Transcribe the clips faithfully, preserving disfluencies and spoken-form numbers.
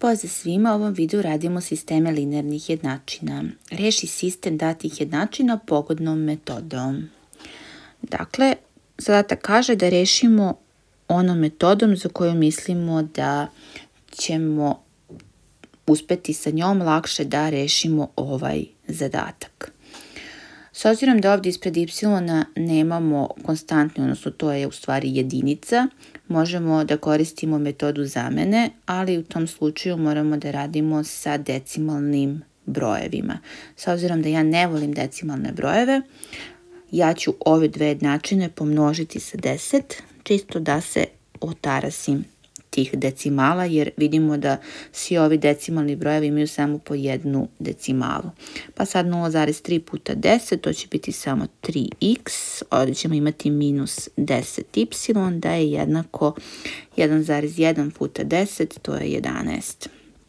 Pozdrav svima, u ovom videu radimo sisteme linearnih jednačina. Reši sistem datih jednačina pogodnom metodom. Dakle, zadatak kaže da rešimo onom metodom za koju mislimo da ćemo uspeti sa njom lakše da rešimo ovaj zadatak. S obzirom da ovdje ispred y nemamo konstantni, odnosno to je u stvari jedinica, možemo da koristimo metodu zamene, ali u tom slučaju moramo da radimo sa decimalnim brojevima. S obzirom da ja ne volim decimalne brojeve, ja ću ove dve jednačine pomnožiti sa deset, čisto da se otarasim tih decimala, jer vidimo da svi ovi decimalni brojevi imaju samo po jednu decimalu. Pa sad nula zarez tri puta deset, to će biti samo tri x, ovdje ćemo imati minus deset y, da je jednako jedan zarez jedan puta deset, to je jedanaest.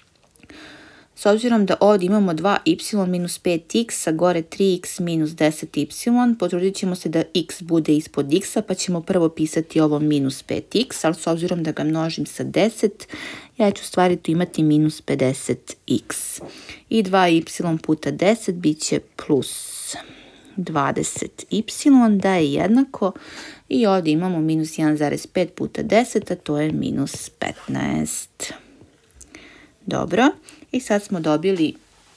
S obzirom da ovdje imamo dva y minus pet x, a gore tri x minus deset y, potrudit ćemo se da x bude ispod x, pa ćemo prvo pisati ovo minus pet x, ali s obzirom da ga množim sa deset, ja ću stvari tu imati minus pedeset x. I dva y puta deset bit će plus dvadeset y, da je jednako, i ovdje imamo minus jedan zarez pet puta deset, a to je minus petnaest. Dobro, i sad smo dobili,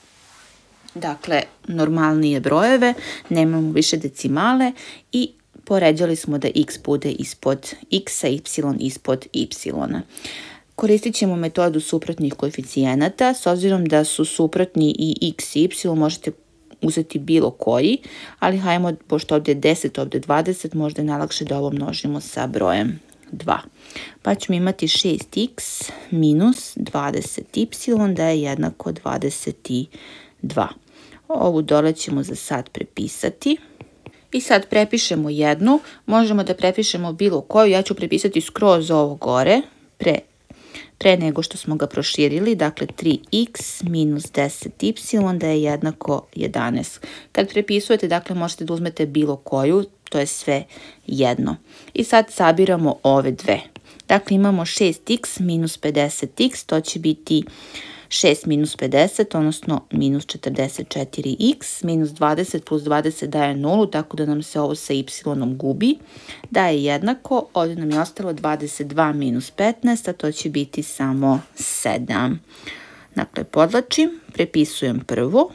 dakle, normalnije brojeve, nemamo više decimale i poređali smo da x bude ispod x, a y ispod y. Koristit ćemo metodu suprotnih koeficijenata, s obzirom da su suprotni i x i y, možete uzeti bilo koji, ali hajmo, pošto ovdje je deset, ovdje je dvadeset, možda je najlakše da ovo množimo sa brojem dva. Pa ćemo imati šest x minus dvadeset y, da je jednako dvadeset dva. Ovu dole ćemo za sad prepisati. I sad prepišemo jednu, možemo da prepišemo bilo koju, ja ću prepisati skroz ovo gore, pre, pre nego što smo ga proširili, dakle tri x minus deset y, da je jednako jedanaest. Kad prepisujete, dakle, možete da uzmete bilo koju, to je sve jedno. I sad sabiramo ove dve. Dakle, imamo šest x minus pedeset x, to će biti šest minus pedeset, odnosno minus četrdeset četiri x, minus dvadeset plus dvadeset daje nulu, tako da nam se ovo sa y gubi. Da je jednako, ovdje nam je ostalo dvadeset dva minus petnaest, a to će biti samo sedam. Dakle, podlačim, prepisujem prvu.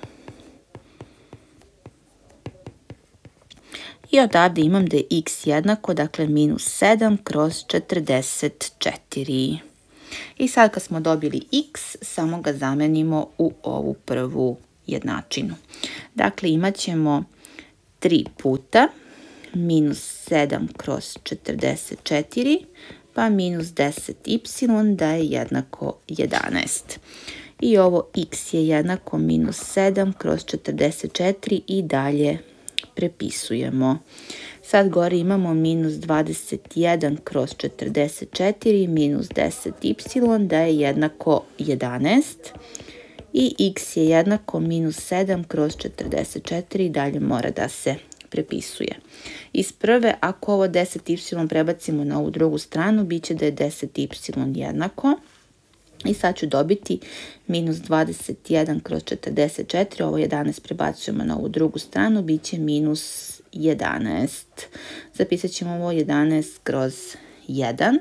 I odavde imam da je x jednako, dakle, minus sedam kroz četrdeset četiri. I sad kad smo dobili x, samo ga zamenimo u ovu prvu jednačinu. Dakle, imat ćemo tri puta minus sedam kroz četrdeset četiri, pa minus deset y, da je jednako jedanaest. I ovo x je jednako minus sedam kroz četrdeset četiri i dalje prepisujemo. Sad gore imamo minus dvadeset jedan kroz četrdeset četiri minus deset y, da je jednako jedanaest. I x je jednako minus sedam kroz četrdeset četiri i dalje mora da se prepisuje. Iz prve, ako ovo deset y prebacimo na ovu drugu stranu, bit će da je deset y jednako. I sad ću dobiti minus dvadeset jedan kroz četrdeset četiri, ovo jedanaest prebacujemo na ovu drugu stranu, bit će minus jedanaest. Zapisat ćemo ovo jedanaest kroz jedan.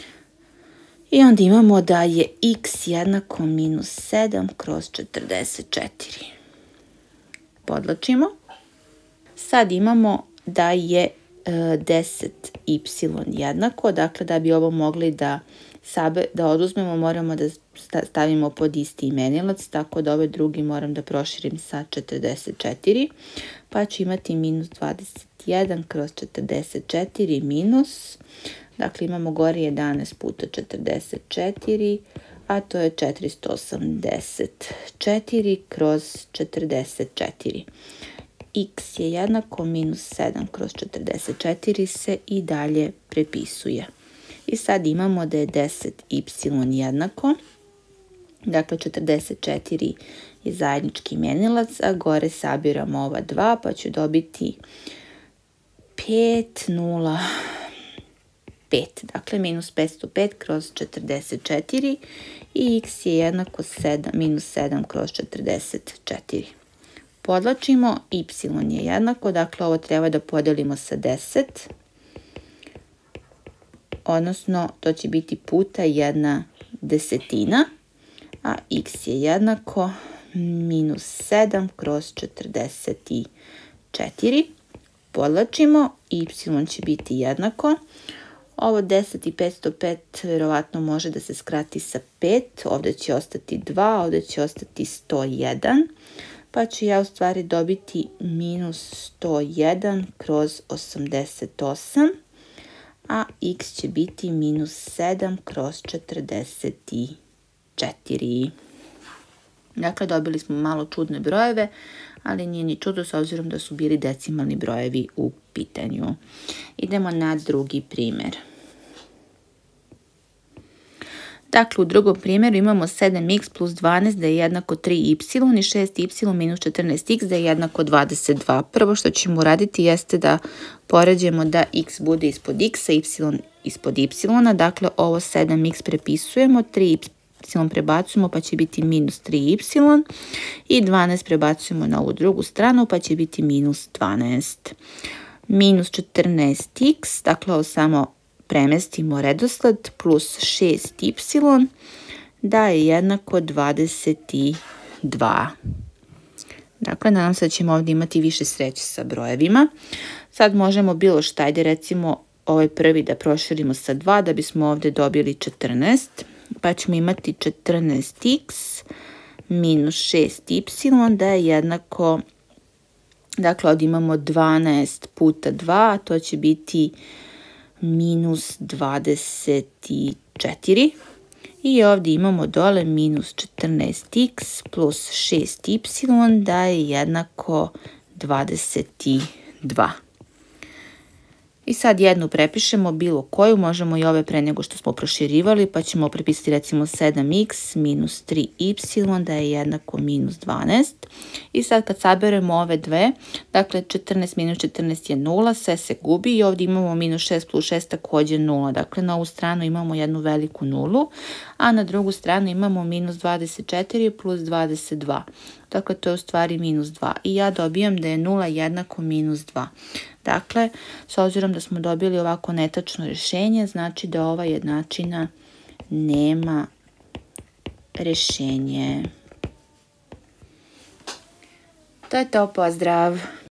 I onda imamo da je x jednako minus sedam kroz četrdeset četiri. Podlačimo. Sad imamo da je e, deset y jednako, dakle da bi ovo mogli da Sabe, da oduzmemo, moramo da stavimo pod isti imenilac, tako da ove drugi moram da proširim sa četrdeset četiri, pa ću imati minus dvadeset jedan kroz četrdeset četiri minus, dakle imamo gore jedanaest puta četrdeset četiri, a to je četiristo osamdeset četiri kroz četrdeset četiri. X je jednako minus sedam kroz četrdeset četiri se i dalje prepisuje. I sad imamo da je deset y jednako, dakle četrdeset četiri je zajednički imenilac, a gore sabiramo ova dva, pa ću dobiti pet nula pet, dakle minus petsto pet kroz četrdeset četiri i x je jednako minus sedam kroz četrdeset četiri. Podlačimo, y je jednako, dakle ovo treba da podelimo sa deset, odnosno to će biti puta jedna desetina, a x je jednako minus sedam kroz četrdeset četiri. Podlačimo, y će biti jednako. Ovo deset i petsto pet verovatno može da se skrati sa pet, ovdje će ostati dva, ovdje će ostati sto jedan, pa ću ja u stvari dobiti minus sto jedan kroz osamdeset osam, a x će biti minus sedam kroz četrdeset četiri. Dakle, dobili smo malo čudne brojeve, ali nije ni čudo s obzirom da su bili decimalni brojevi u pitanju. Idemo na drugi primjer. Dakle, u drugom primjeru imamo sedam x plus dvanaest da je jednako tri y i šest y minus četrnaest x da je jednako dvadeset dva. Prvo što ćemo uraditi jeste da poređemo da x bude ispod x, a y ispod y. Dakle, ovo sedam x prepisujemo, tri y prebacujemo pa će biti minus tri y i dvanaest prebacujemo na ovu drugu stranu pa će biti minus dvanaest. Minus četrnaest x, dakle ovo samo premestimo redosled, plus šest y da je jednako dvadeset dva. Dakle, nadam se da ćemo ovdje imati više sreće sa brojevima. Sad možemo bilo šta, ajde recimo ovaj prvi da proširimo sa dva da bismo ovdje dobili četrnaest. Pa ćemo imati četrnaest x minus šest y da je jednako, dakle ovdje imamo dvanaest puta dva, a to će biti minus dvadeset četiri. I ovdje imamo dole minus četrnaest x plus šest y da je jednako dvadeset dva. I sad jednu prepišemo, bilo koju, možemo i ove pre nego što smo proširivali, pa ćemo prepisati recimo sedam x minus tri y da je jednako minus dvanaest. I sad kad saberemo ove dve, dakle četrnaest minus četrnaest je nula, sve se gubi i ovdje imamo minus šest plus šest također nula. Dakle na ovu stranu imamo jednu veliku nulu, a na drugu stranu imamo minus dvadeset četiri plus dvadeset dva. Dakle to je u stvari minus dva i ja dobijam da je nula jednako minus dva. Dakle, s obzirom da smo dobili ovako netačno rješenje, znači da ova jednačina nema rješenje. To je to, pozdrav!